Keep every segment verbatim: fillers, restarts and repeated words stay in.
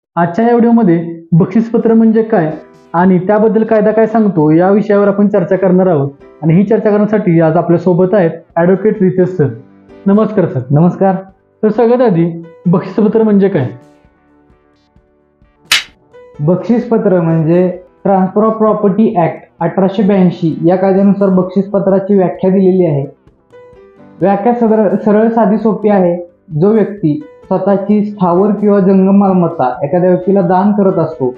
आजच्या या व्हिडिओमध्ये बक्षीसपत्र म्हणजे काय आणि त्याबद्दल कायदा काय सांगतो या विषयावर आपण चर्चा करणार आहोत. आणि ही चर्चा करण्यासाठी आज आपल्या सोबत आहेत ॲडव्होकेट रितेश सर. नमस्कार सर. नमस्कार. तर सगळ्यात आधी बक्षीसपत्र म्हणजे काय? बक्षीसपत्र म्हणजे ट्रान्सफर ऑफ प्रॉपर्टी ऍक्ट अठराशे ब्याऐंशी या कायद्यानुसार बक्षीसपत्राची व्याख्या दिलेली आहे. व्याख्या सरळ सरळ साधी सोपी आहे. जो व्यक्ती स्वतःची स्थावर किंवा जंगम मालमत्ता एखाद्या व्यक्तीला दान करत असतो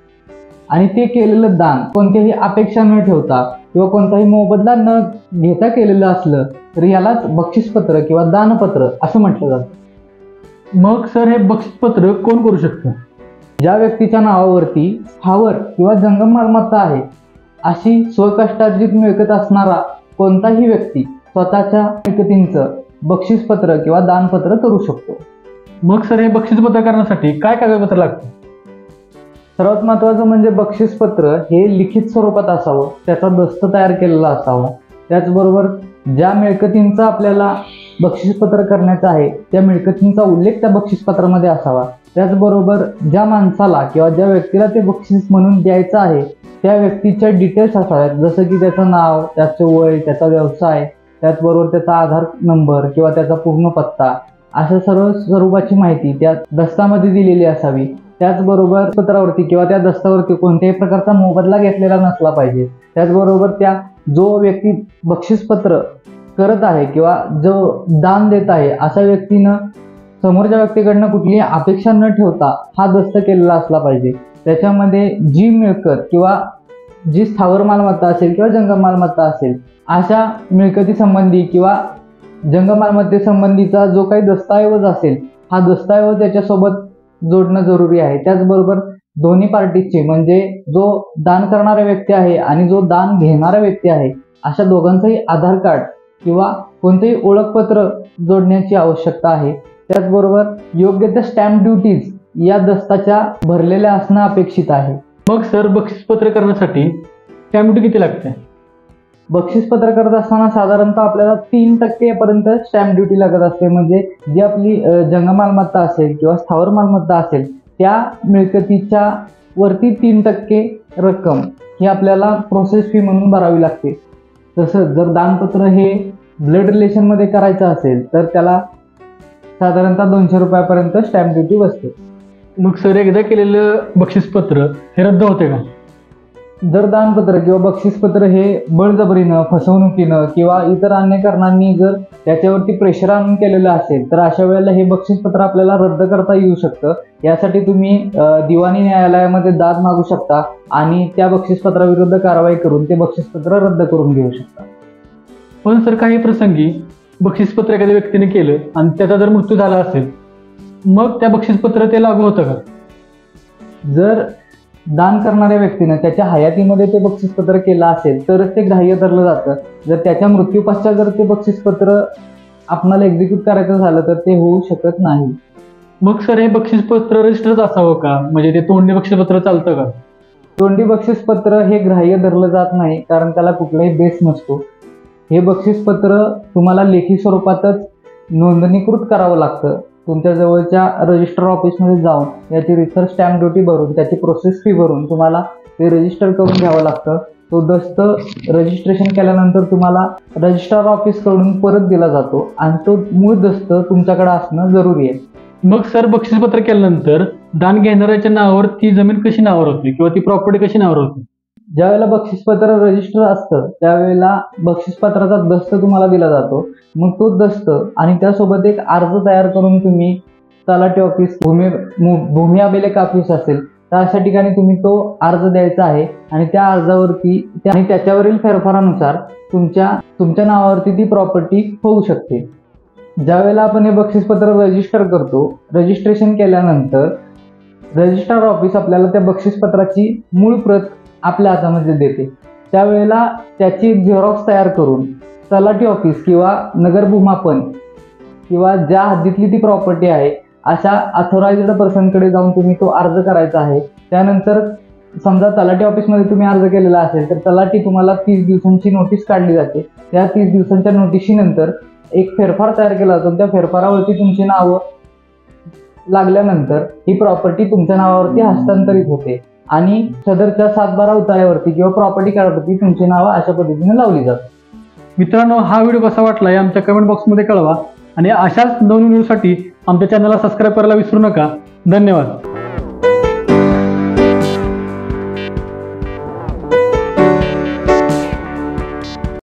आणि ते केलेलं दान कोणत्याही अपेक्षा न ठेवता किंवा कोणताही मोबदला न घेता केलेलं असलं तर यालाच बक्षीसपत्र किंवा दानपत्र असं म्हटलं जातं. मग सर हे बक्षीसपत्र कोण करू शकतं? ज्या व्यक्तीच्या नावावरती स्थावर किंवा जंगम मालमत्ता आहे अशी स्वकष्टार्जित मिळकत असणारा कोणताही व्यक्ती स्वतःच्या मिळकतींचं बक्षीसपत्र किंवा दानपत्र करू शकतो. मग सर हे बक्षीसपत्र करण्यासाठी काय कागदपत्र लागतं? सर्वात महत्त्वाचं म्हणजे बक्षीसपत्र हे लिखित स्वरूपात असावं, त्याचा दस्त तयार केलेला असावा. त्याचबरोबर ज्या मिळकतींचा आपल्याला बक्षीसपत्र करायचं आहे त्या मिळकतींचा उल्लेख त्या बक्षीसपत्रामध्ये असावा. त्याचबरोबर ज्या माणसाला किंवा ज्या व्यक्तीला ते बक्षीस म्हणून द्यायचं आहे त्या व्यक्तीच्या डिटेल्स असाव्यात, जसं की त्याचं नाव, त्याचं वय, त्याचा व्यवसाय, त्याचबरोबर त्याचा आधार नंबर किंवा त्याचा पूर्ण पत्ता अशा सर्व स्वरूपाची माहिती त्या दस्तामध्ये दिलेली असावी. त्याचबरोबर पत्रावरती किंवा त्या दस्तावरती कोणत्याही प्रकारचा मोबदला घेतलेला नसला पाहिजे. त्याचबरोबर त्या जो व्यक्ती बक्षीसपत्र करत आहे किंवा जो दान देत आहे अशा व्यक्तीनं समोरच्या व्यक्तीकडनं कुठलीही अपेक्षा न ठेवता हा दस्त केलेला असला पाहिजे. त्याच्यामध्ये जी मिळकत किंवा जी स्थावर मालमत्ता असेल किंवा जंगम मालमत्ता असेल अशा मिळकती संबंधी किंवा जंगम मालमत्तेसंबंधीचा जो काही दस्तऐवज असेल हा दस्तऐवज त्याच्यासोबत जोडणं जरुरी आहे. त्याचबरोबर दोन्ही पार्टीची म्हणजे जो दान करणारा व्यक्ती आहे आणि जो दान घेणारा व्यक्ती आहे अशा दोघांचंही आधार कार्ड किंवा कोणतेही ओळखपत्र जोडण्याची आवश्यकता आहे. त्याचबरोबर योग्य त्या स्टॅम्प ड्युटीज या दस्ताच्या भरलेल्या असणं अपेक्षित आहे. मग सर बक्षीसपत्र करण्यासाठी स्टॅम्प ड्युटी किती लागते? बक्षीसपत्र करत असताना साधारणतः आपल्याला तीन टक्केपर्यंत स्टॅम्प ड्युटी लागत असते. म्हणजे जी आपली जंगम मालमत्ता असेल किंवा स्थावर मालमत्ता असेल त्या मिळकतीच्या वरती तीन टक्के रक्कम ही आपल्याला प्रोसेस फी म्हणून भरावी लागते. तसंच जर दानपत्र हे ब्लड रिलेशनमध्ये करायचं असेल तर त्याला साधारणतः दोनशे रुपयापर्यंत स्टॅम्प ड्युटी बसते. मग सर एकदा केलेलं बक्षीसपत्र हे रद्द होते का? जर दानपत्र किंवा बक्षीसपत्र हे बळजबरीनं, फसवणुकीनं किंवा इतर अन्य कारणांनी जर त्याच्यावरती प्रेशर आणून केलेलं असेल तर अशा वेळेला हे बक्षीसपत्र आपल्याला रद्द करता येऊ शकतं. यासाठी तुम्ही दिवाणी न्यायालयामध्ये दाद मागू शकता आणि त्या बक्षीसपत्राविरुद्ध कारवाई करून ते बक्षीसपत्र रद्द करून घेऊ शकता. पण सर काही प्रसंगी बक्षीसपत्र एखाद्या व्यक्तीने केलं आणि त्याचा जर मृत्यू झाला असेल मग त्या बक्षीसपत्र ते लागू होतं का? जर दान करणाऱ्या व्यक्तीनं त्याच्या हयातीमध्ये ते बक्षीसपत्र केलं असेल तरच ते ग्राह्य धरलं जातं. जर त्याच्या मृत्यू पश्चात जर ते बक्षीसपत्र आपल्याला एक्झिक्यूट करायचं झालं तर ते होऊ शकत नाही. मग सर हे बक्षीसपत्र रजिस्टरच असावं का? म्हणजे ते तोंडी बक्षीसपत्र चालतं का? तोंडी बक्षीसपत्र हे ग्राह्य धरलं जात नाही कारण त्याला कुठलाही बेस नसतो. हे बक्षीसपत्र तुम्हाला लेखी स्वरूपातच नोंदणीकृत करावं लागतं. तुमच्या जवळच्या रजिस्टर ऑफिसमध्ये जाऊन याची रिसर्च स्टॅम्प ड्युटी भरून त्याची प्रोसेस फी भरून तुम्हाला ते रजिस्टर करून घ्यावं लागतं. तो दस्त रजिस्ट्रेशन केल्यानंतर तुम्हाला रजिस्ट्रार ऑफिसकडून परत दिला जातो आणि तो मूळ दस्त तुमच्याकडे असणं जरुरी आहे. मग सर बक्षीसपत्र केल्यानंतर दान घेणाऱ्याच्या नावावर ती जमीन कशी नावावर होती किंवा ती प्रॉपर्टी कशी नावावर होती? ज्यावेळेला बक्षीसपत्र रजिस्टर असतं त्यावेळेला बक्षीसपत्राचा दस्त तुम्हाला दिला जातो. मग तो दस्त आणि त्यासोबत एक अर्ज तयार करून तुम्ही तलाठी ऑफिस, भूमी भूमी अभिलेख ऑफिस असेल तर अशा ठिकाणी तुम्ही तो अर्ज द्यायचा आहे आणि त्या अर्जावरती आणि त्याच्यावरील फेरफारानुसार तुमच्या तुमच्या नावावरती ती प्रॉपर्टी होऊ शकते. ज्यावेळेला आपण हे बक्षीसपत्र रजिस्टर करतो, रजिस्ट्रेशन केल्यानंतर रजिस्ट्रार ऑफिस आपल्याला त्या बक्षीसपत्राची मूळ प्रत आपल्या हातामध्ये देते. त्यावेळेला त्याची झेरॉक्स तयार करून तलाठी ऑफिस किंवा नगर भूमापन किंवा ज्या हद्दीतली ती प्रॉपर्टी आहे अशा अथॉराइज्ड पर्सनकडे जाऊन तुम्ही तो अर्ज करायचा आहे. त्यानंतर समजा तलाठी ऑफिसमध्ये तुम्ही अर्ज केलेला असेल तर तलाठी तुम्हाला तीस दिवसांची नोटीस काढली जाते. त्या तीस दिवसांच्या नोटिशीनंतर एक फेरफार तयार केला जातो. त्या फेरफारावरती तुमची नावं लागल्यानंतर ही प्रॉपर्टी तुमच्या नावावरती हस्तांतरित होते आणि सदरच्या सात बारा उतार्यावरती किंवा प्रॉपर्टी कार्डवरती तुमची नावं अशा पद्धतीने लावली जातात. मित्रांनो, हा व्हिडिओ कसा वाटला हे आमच्या कमेंट बॉक्समध्ये कळवा आणि अशाच नवीन व्हिडिओसाठी आमच्या चॅनलला सबस्क्राईब करायला विसरू नका. धन्यवाद.